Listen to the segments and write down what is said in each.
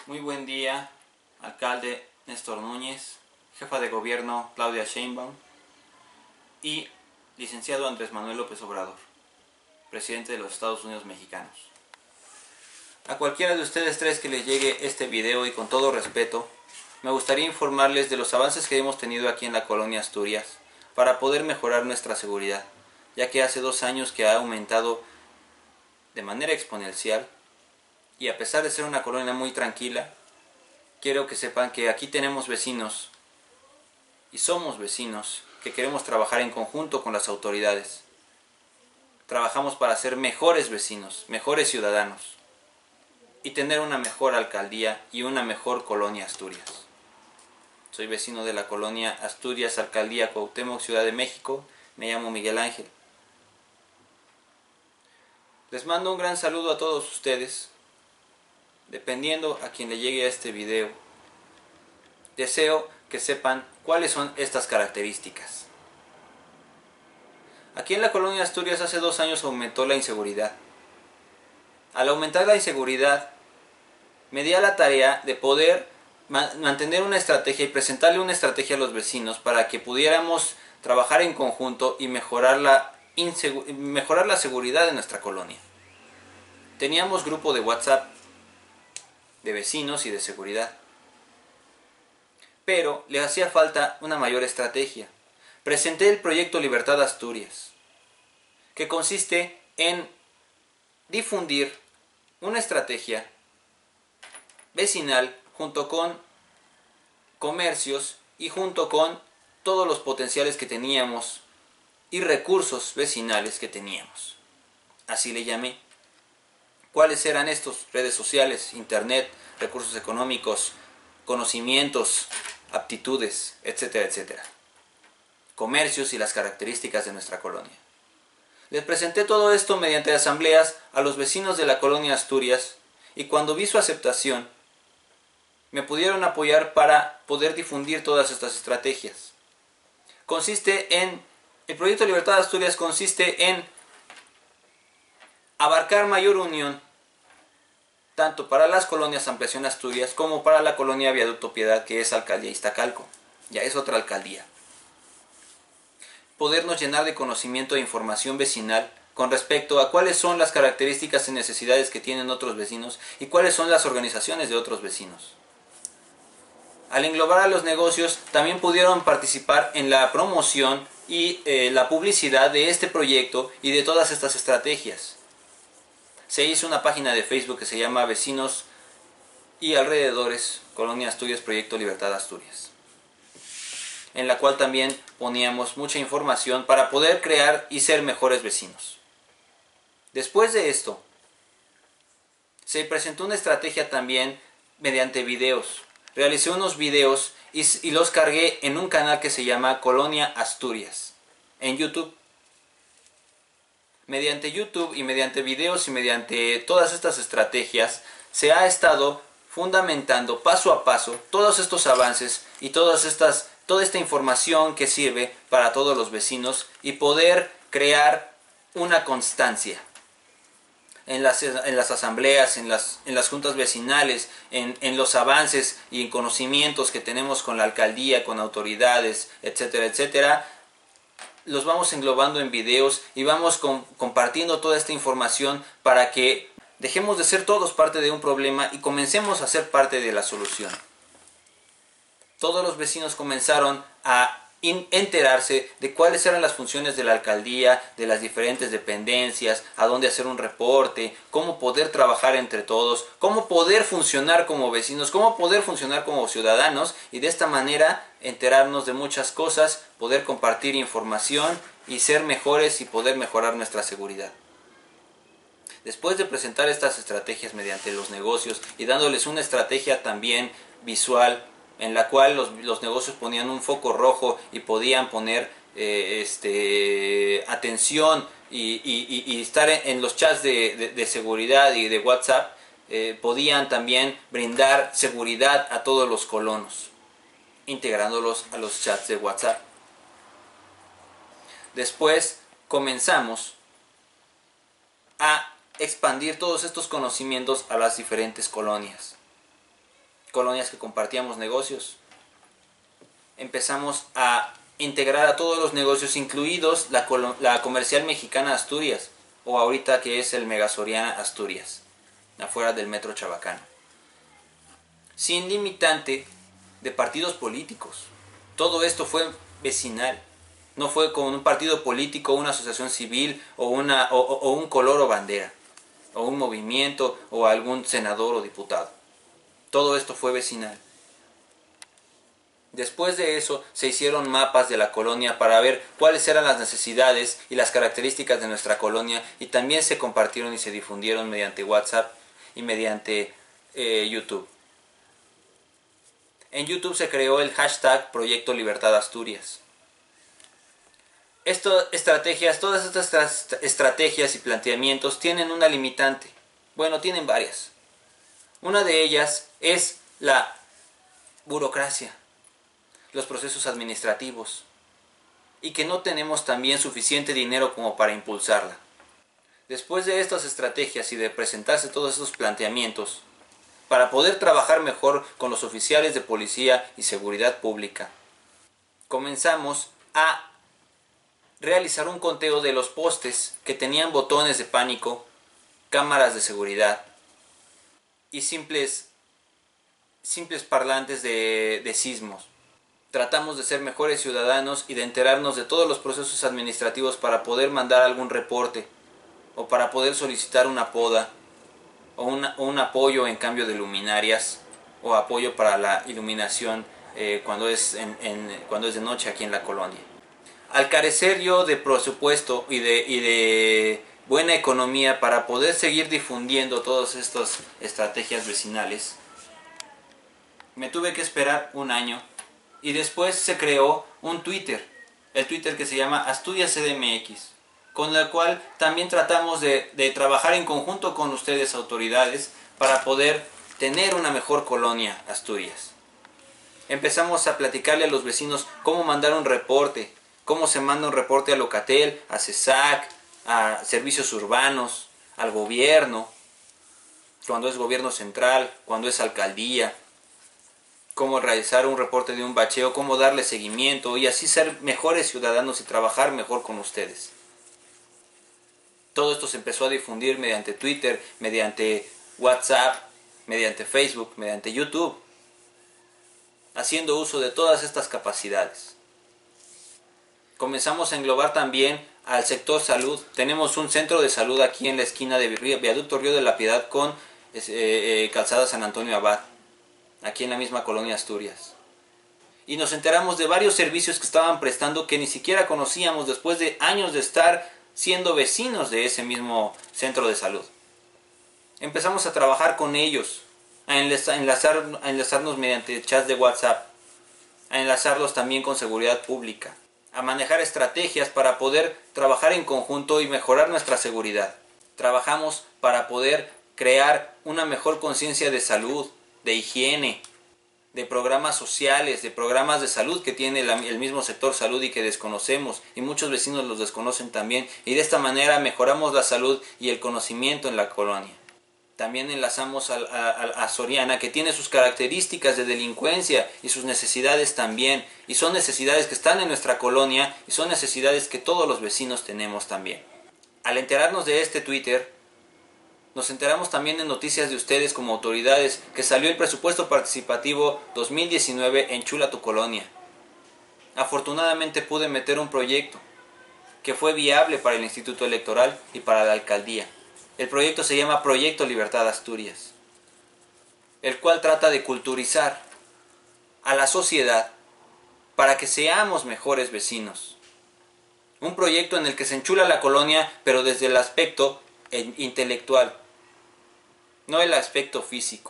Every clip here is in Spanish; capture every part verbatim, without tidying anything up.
Muy buen día, alcalde Néstor Núñez, jefa de gobierno Claudia Sheinbaum y licenciado Andrés Manuel López Obrador, presidente de los Estados Unidos mexicanos. A cualquiera de ustedes tres que les llegue este video y con todo respeto, me gustaría informarles de los avances que hemos tenido aquí en la colonia Asturias para poder mejorar nuestra seguridad, ya que hace dos años que ha aumentado de manera exponencial. Y a pesar de ser una colonia muy tranquila, quiero que sepan que aquí tenemos vecinos y somos vecinos que queremos trabajar en conjunto con las autoridades. Trabajamos para ser mejores vecinos, mejores ciudadanos y tener una mejor alcaldía y una mejor colonia Asturias. Soy vecino de la colonia Asturias, alcaldía Cuauhtémoc, Ciudad de México. Me llamo Miguel Ángel. Les mando un gran saludo a todos ustedes. Dependiendo a quien le llegue a este video, deseo que sepan cuáles son estas características. Aquí en la colonia Asturias hace dos años aumentó la inseguridad. Al aumentar la inseguridad, me di a la tarea de poder mantener una estrategia y presentarle una estrategia a los vecinos para que pudiéramos trabajar en conjunto y mejorar la, mejorar la seguridad de nuestra colonia. Teníamos grupo de WhatsApp de vecinos y de seguridad, pero le hacía falta una mayor estrategia. Presenté el proyecto Libertad Asturias, que consiste en difundir una estrategia vecinal junto con comercios y junto con todos los potenciales que teníamos y recursos vecinales que teníamos. Así le llamé. ¿Cuáles eran estos? Redes sociales, internet, recursos económicos, conocimientos, aptitudes, etcétera, etcétera. Comercios y las características de nuestra colonia. Les presenté todo esto mediante asambleas a los vecinos de la colonia Asturias y cuando vi su aceptación, me pudieron apoyar para poder difundir todas estas estrategias. Consiste en, el proyecto Libertad Asturias consiste en abarcar mayor unión tanto para las colonias Ampliación Asturias como para la colonia Viaducto Piedad, que es alcaldía Iztacalco, ya es otra alcaldía. Podernos llenar de conocimiento e información vecinal con respecto a cuáles son las características y necesidades que tienen otros vecinos y cuáles son las organizaciones de otros vecinos. Al englobar a los negocios, también pudieron participar en la promoción y eh, la publicidad de este proyecto y de todas estas estrategias. Se hizo una página de Facebook que se llama Vecinos y Alrededores, Colonia Asturias, Proyecto Libertad Asturias, en la cual también poníamos mucha información para poder crear y ser mejores vecinos. Después de esto, se presentó una estrategia también mediante videos. Realicé unos videos y, y los cargué en un canal que se llama Colonia Asturias, en YouTube. Mediante YouTube y mediante videos y mediante todas estas estrategias se ha estado fundamentando paso a paso todos estos avances y todas estas, toda esta información que sirve para todos los vecinos y poder crear una constancia en las, en las asambleas, en las, en las juntas vecinales, en, en los avances y en conocimientos que tenemos con la alcaldía, con autoridades, etcétera, etcétera. Los vamos englobando en videos y vamos con, compartiendo toda esta información para que dejemos de ser todos parte de un problema y comencemos a ser parte de la solución. Todos los vecinos comenzaron a enterarse de cuáles eran las funciones de la alcaldía, de las diferentes dependencias, a dónde hacer un reporte, cómo poder trabajar entre todos, cómo poder funcionar como vecinos, cómo poder funcionar como ciudadanos y de esta manera enterarnos de muchas cosas, poder compartir información y ser mejores y poder mejorar nuestra seguridad. Después de presentar estas estrategias mediante los negocios y dándoles una estrategia también visual, en la cual los, los negocios ponían un foco rojo y podían poner eh, este, atención y, y, y estar en, en los chats de, de, de seguridad y de WhatsApp, eh, podían también brindar seguridad a todos los colonos, integrándolos a los chats de WhatsApp. Después comenzamos a expandir todos estos conocimientos a las diferentes colonias. colonias que compartíamos negocios. Empezamos a integrar a todos los negocios, incluidos la, la Comercial Mexicana Asturias, o ahorita que es el Mega Soriana Asturias, afuera del Metro Chabacano. Sin limitante de partidos políticos. Todo esto fue vecinal. No fue con un partido político, una asociación civil, o, una, o, o un color o bandera, o un movimiento, o algún senador o diputado. Todo esto fue vecinal. Después de eso se hicieron mapas de la colonia para ver cuáles eran las necesidades y las características de nuestra colonia, y también se compartieron y se difundieron mediante WhatsApp y mediante eh, YouTube. En YouTube se creó el hashtag Proyecto Libertad Asturias. Estas estrategias, todas estas estrategias y planteamientos tienen una limitante. Bueno, tienen varias. Una de ellas es la burocracia, los procesos administrativos, y que no tenemos también suficiente dinero como para impulsarla. Después de estas estrategias y de presentarse todos estos planteamientos, para poder trabajar mejor con los oficiales de policía y seguridad pública, comenzamos a realizar un conteo de los postes que tenían botones de pánico, cámaras de seguridad y simples, simples parlantes de, de sismos. Tratamos de ser mejores ciudadanos y de enterarnos de todos los procesos administrativos para poder mandar algún reporte, o para poder solicitar una poda, o, una, o un apoyo en cambio de luminarias, o apoyo para la iluminación eh, cuando, es en, en, cuando es de noche aquí en la colonia. Al carecer yo de presupuesto y de, y de buena economía para poder seguir difundiendo todas estas estrategias vecinales, me tuve que esperar un año, y después se creó un Twitter, el Twitter que se llama Asturias C D M X, con el cual también tratamos de, de trabajar en conjunto con ustedes, autoridades, para poder tener una mejor colonia Asturias. Empezamos a platicarle a los vecinos cómo mandar un reporte, cómo se manda un reporte a Locatel, a CESAC, a servicios urbanos, al gobierno, cuando es gobierno central, cuando es alcaldía, cómo realizar un reporte de un bacheo, cómo darle seguimiento y así ser mejores ciudadanos y trabajar mejor con ustedes. Todo esto se empezó a difundir mediante Twitter, mediante WhatsApp, mediante Facebook, mediante YouTube, haciendo uso de todas estas capacidades. Comenzamos a englobar también al sector salud. Tenemos un centro de salud aquí en la esquina de Viaducto Río de la Piedad con eh, eh, Calzada San Antonio Abad, aquí en la misma colonia Asturias. Y nos enteramos de varios servicios que estaban prestando que ni siquiera conocíamos después de años de estar siendo vecinos de ese mismo centro de salud. Empezamos a trabajar con ellos, a, enlazar, a enlazarnos mediante chats de WhatsApp, a enlazarlos también con seguridad pública, a manejar estrategias para poder trabajar en conjunto y mejorar nuestra seguridad. Trabajamos para poder crear una mejor conciencia de salud, de higiene, de programas sociales, de programas de salud que tiene el mismo sector salud y que desconocemos, y muchos vecinos los desconocen también, y de esta manera mejoramos la salud y el conocimiento en la colonia. También enlazamos a, a, a Soriana, que tiene sus características de delincuencia y sus necesidades también, y son necesidades que están en nuestra colonia y son necesidades que todos los vecinos tenemos también. Al enterarnos de este Twitter, nos enteramos también en noticias de ustedes como autoridades que salió el presupuesto participativo dos mil diecinueve en Chula tu Colonia. Afortunadamente pude meter un proyecto que fue viable para el Instituto Electoral y para la alcaldía. El proyecto se llama Proyecto Libertad Asturias, el cual trata de culturizar a la sociedad para que seamos mejores vecinos. Un proyecto en el que se enchula la colonia, pero desde el aspecto intelectual, no el aspecto físico,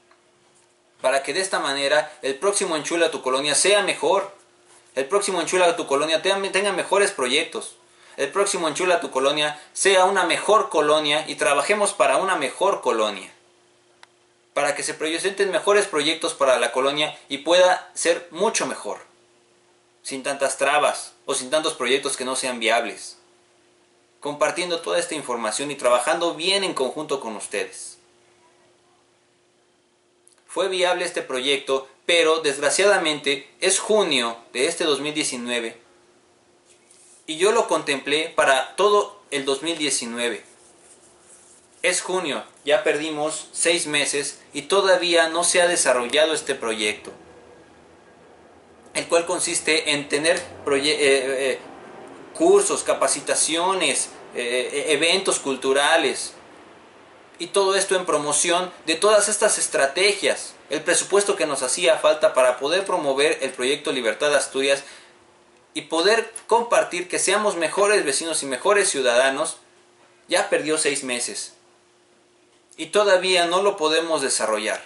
para que de esta manera el próximo Enchula tu Colonia sea mejor, el próximo Enchula tu Colonia tenga mejores proyectos, el próximo Enchula tu Colonia sea una mejor colonia y trabajemos para una mejor colonia, para que se presenten mejores proyectos para la colonia y pueda ser mucho mejor, sin tantas trabas o sin tantos proyectos que no sean viables, compartiendo toda esta información y trabajando bien en conjunto con ustedes. fue viable este proyecto, pero desgraciadamente es junio de este dos mil diecinueve y yo lo contemplé para todo el dos mil diecinueve. Es junio, ya perdimos seis meses y todavía no se ha desarrollado este proyecto, el cual consiste en tener eh, eh, cursos, capacitaciones, eh, eventos culturales y todo esto en promoción de todas estas estrategias. El presupuesto que nos hacía falta para poder promover el proyecto Libertad Asturias y poder compartir que seamos mejores vecinos y mejores ciudadanos, ya perdió seis meses y todavía no lo podemos desarrollar.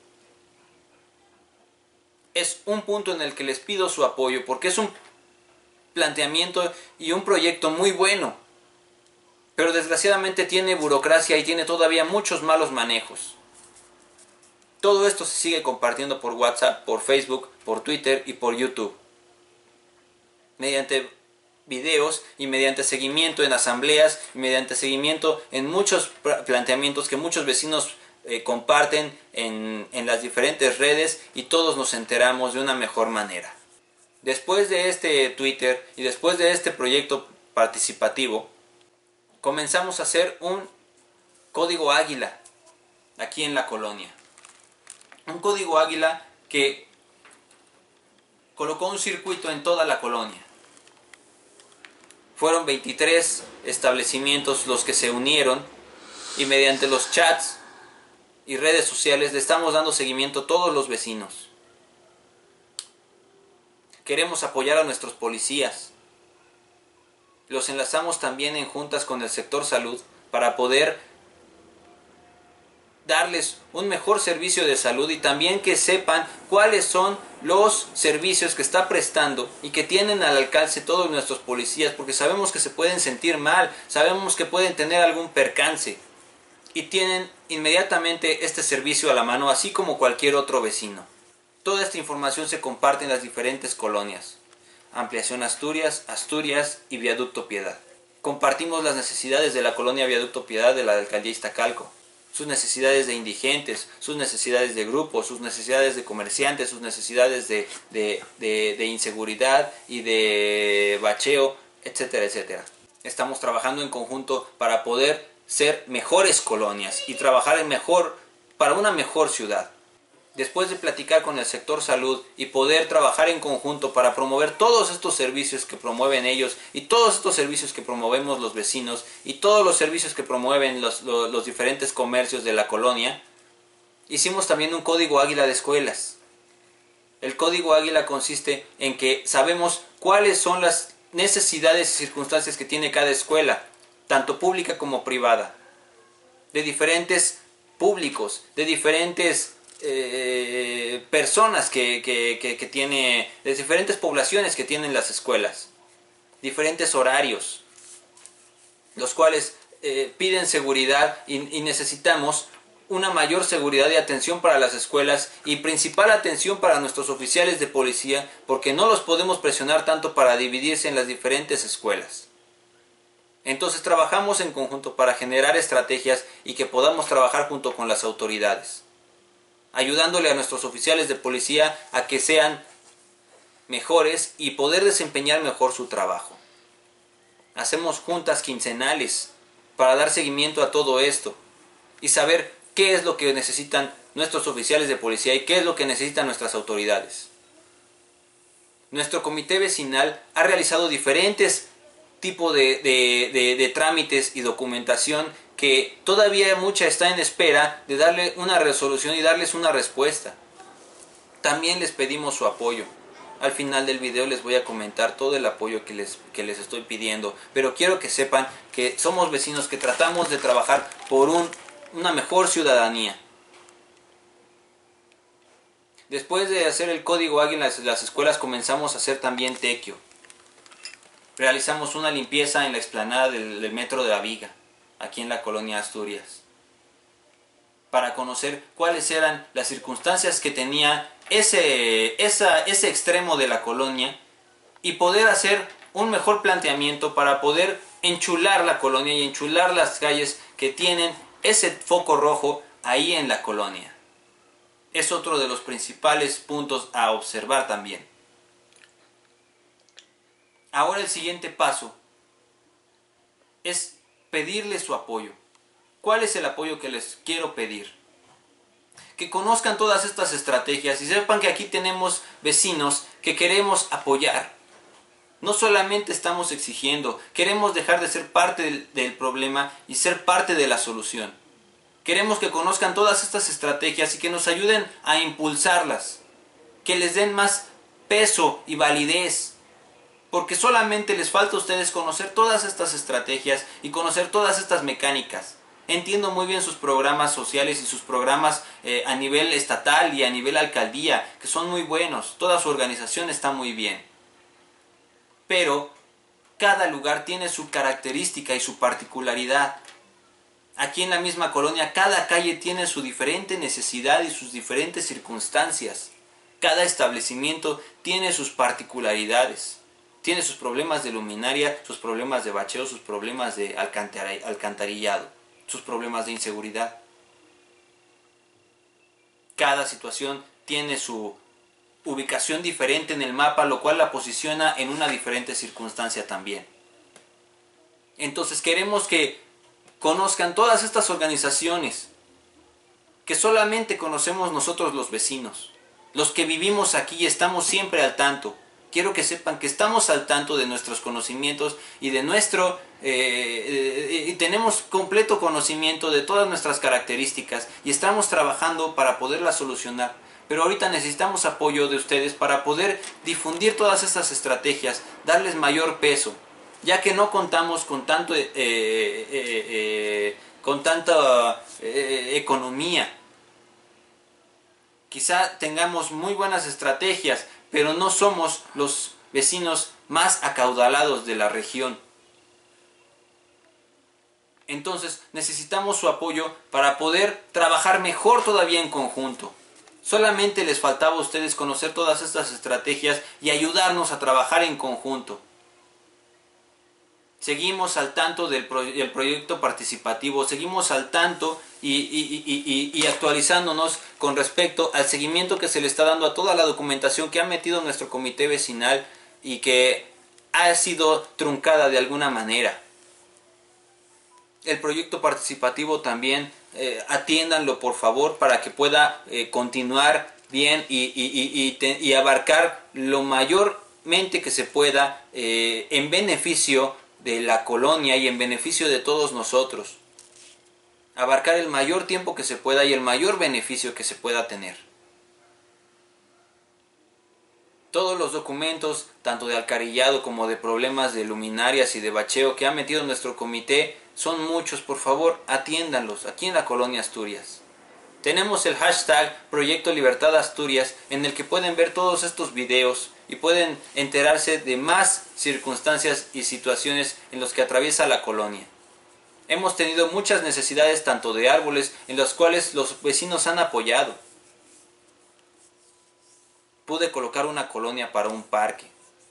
Es un punto en el que les pido su apoyo porque es un planteamiento y un proyecto muy bueno, pero desgraciadamente tiene burocracia y tiene todavía muchos malos manejos. Todo esto se sigue compartiendo por WhatsApp, por Facebook, por Twitter y por YouTube, mediante videos y mediante seguimiento en asambleas y mediante seguimiento en muchos planteamientos que muchos vecinos eh, comparten en, en las diferentes redes y todos nos enteramos de una mejor manera. Después de este Twitter y después de este proyecto participativo, comenzamos a hacer un código águila aquí en la colonia. Un código águila que colocó un circuito en toda la colonia. Fueron veintitrés establecimientos los que se unieron y mediante los chats y redes sociales le estamos dando seguimiento a todos los vecinos. Queremos apoyar a nuestros policías. Los enlazamos también en juntas con el sector salud para poder darles un mejor servicio de salud y también que sepan cuáles son los servicios que está prestando y que tienen al alcance todos nuestros policías, porque sabemos que se pueden sentir mal, sabemos que pueden tener algún percance y tienen inmediatamente este servicio a la mano, así como cualquier otro vecino. Toda esta información se comparte en las diferentes colonias: Ampliación Asturias, Asturias y Viaducto Piedad. Compartimos las necesidades de la colonia Viaducto Piedad de la alcaldía Iztacalco, sus necesidades de indigentes, sus necesidades de grupos, sus necesidades de comerciantes, sus necesidades de, de, de, de inseguridad y de bacheo, etcétera, etcétera. Estamos trabajando en conjunto para poder ser mejores colonias y trabajar en mejor, para una mejor ciudad. Después de platicar con el sector salud y poder trabajar en conjunto para promover todos estos servicios que promueven ellos y todos estos servicios que promovemos los vecinos y todos los servicios que promueven los, los, los diferentes comercios de la colonia, hicimos también un código águila de escuelas. El código águila consiste en que sabemos cuáles son las necesidades y circunstancias que tiene cada escuela, tanto pública como privada, de diferentes públicos, de diferentes Eh, personas que, que, que, que tiene, de diferentes poblaciones que tienen las escuelas, diferentes horarios, los cuales eh, piden seguridad y, y necesitamos una mayor seguridad y atención para las escuelas y principal atención para nuestros oficiales de policía, porque no los podemos presionar tanto para dividirse en las diferentes escuelas. Entonces trabajamos en conjunto para generar estrategias y que podamos trabajar junto con las autoridades, ayudándole a nuestros oficiales de policía a que sean mejores y poder desempeñar mejor su trabajo. Hacemos juntas quincenales para dar seguimiento a todo esto y saber qué es lo que necesitan nuestros oficiales de policía y qué es lo que necesitan nuestras autoridades. Nuestro comité vecinal ha realizado diferentes tipos de, de, de, de trámites y documentación que todavía mucha está en espera de darle una resolución y darles una respuesta. También les pedimos su apoyo. Al final del video les voy a comentar todo el apoyo que les, que les estoy pidiendo, pero quiero que sepan que somos vecinos que tratamos de trabajar por un, una mejor ciudadanía. Después de hacer el código águila en las, las escuelas comenzamos a hacer también tequio. Realizamos una limpieza en la explanada del, del metro de la Viga, aquí en la colonia Asturias, para conocer cuáles eran las circunstancias que tenía ese, esa, ese extremo de la colonia y poder hacer un mejor planteamiento para poder enchular la colonia y enchular las calles que tienen ese foco rojo ahí en la colonia. Es otro de los principales puntos a observar también. Ahora el siguiente paso es pedirle su apoyo. ¿Cuál es el apoyo que les quiero pedir? Que conozcan todas estas estrategias y sepan que aquí tenemos vecinos que queremos apoyar. No solamente estamos exigiendo, queremos dejar de ser parte del, del problema y ser parte de la solución. Queremos que conozcan todas estas estrategias y que nos ayuden a impulsarlas, que les den más peso y validez, porque solamente les falta a ustedes conocer todas estas estrategias y conocer todas estas mecánicas. Entiendo muy bien sus programas sociales y sus programas eh, a nivel estatal y a nivel alcaldía, que son muy buenos, toda su organización está muy bien. Pero cada lugar tiene su característica y su particularidad. Aquí en la misma colonia, cada calle tiene su diferente necesidad y sus diferentes circunstancias. Cada establecimiento tiene sus particularidades. Tiene sus problemas de luminaria, sus problemas de bacheo, sus problemas de alcantarillado, sus problemas de inseguridad. Cada situación tiene su ubicación diferente en el mapa, lo cual la posiciona en una diferente circunstancia también. Entonces queremos que conozcan todas estas organizaciones que solamente conocemos nosotros los vecinos, los que vivimos aquí y estamos siempre al tanto. Quiero que sepan que estamos al tanto de nuestros conocimientos y de nuestro eh, eh, y tenemos completo conocimiento de todas nuestras características y estamos trabajando para poderlas solucionar. Pero ahorita necesitamos apoyo de ustedes para poder difundir todas estas estrategias, darles mayor peso, ya que no contamos con tanto eh, eh, eh, con tanta eh, economía. Quizá tengamos muy buenas estrategias, pero no somos los vecinos más acaudalados de la región. Entonces necesitamos su apoyo para poder trabajar mejor todavía en conjunto. Solamente les faltaba a ustedes conocer todas estas estrategias y ayudarnos a trabajar en conjunto. Seguimos al tanto del, pro del proyecto participativo, seguimos al tanto y, y, y, y, y actualizándonos con respecto al seguimiento que se le está dando a toda la documentación que ha metido nuestro comité vecinal y que ha sido truncada de alguna manera. El proyecto participativo también, eh, atiéndanlo por favor para que pueda eh, continuar bien y, y, y, y, te, y abarcar lo mayormente que se pueda eh, en beneficio de la colonia y en beneficio de todos nosotros. Abarcar el mayor tiempo que se pueda y el mayor beneficio que se pueda tener. Todos los documentos, tanto de alcantarillado como de problemas de luminarias y de bacheo que ha metido nuestro comité, son muchos. Por favor, atiéndanlos aquí en la colonia Asturias. Tenemos el hashtag Proyecto Libertad Asturias, en el que pueden ver todos estos videos y pueden enterarse de más circunstancias y situaciones en las que atraviesa la colonia. Hemos tenido muchas necesidades tanto de árboles en los cuales los vecinos han apoyado. Pude colocar una colonia para un parque.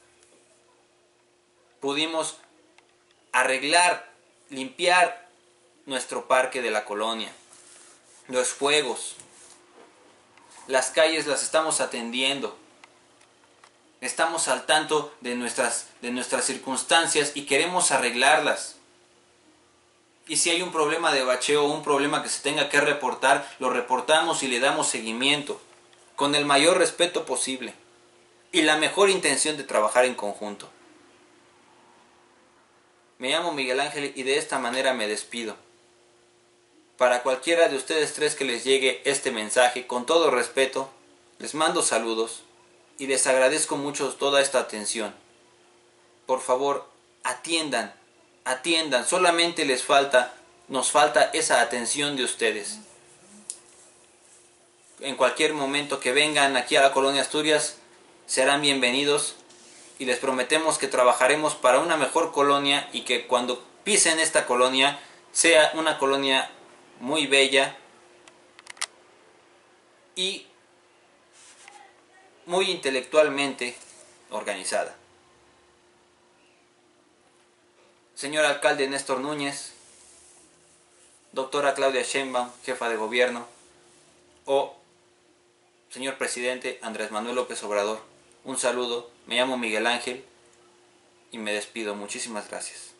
Pudimos arreglar, limpiar nuestro parque de la colonia. Los juegos. Las calles las estamos atendiendo. Estamos al tanto de nuestras, de nuestras circunstancias y queremos arreglarlas. Y si hay un problema de bacheo o un problema que se tenga que reportar, lo reportamos y le damos seguimiento, con el mayor respeto posible y la mejor intención de trabajar en conjunto. Me llamo Miguel Ángel y de esta manera me despido. Para cualquiera de ustedes tres que les llegue este mensaje, con todo respeto, les mando saludos y les agradezco mucho toda esta atención. Por favor, atiendan, atiendan, solamente les falta, nos falta esa atención de ustedes. En cualquier momento que vengan aquí a la colonia Asturias, serán bienvenidos y les prometemos que trabajaremos para una mejor colonia y que cuando pisen esta colonia, sea una colonia muy bella y muy intelectualmente organizada. Señor alcalde Néstor Núñez, doctora Claudia Sheinbaum, jefa de gobierno, o señor presidente Andrés Manuel López Obrador. Un saludo, me llamo Miguel Ángel y me despido. Muchísimas gracias.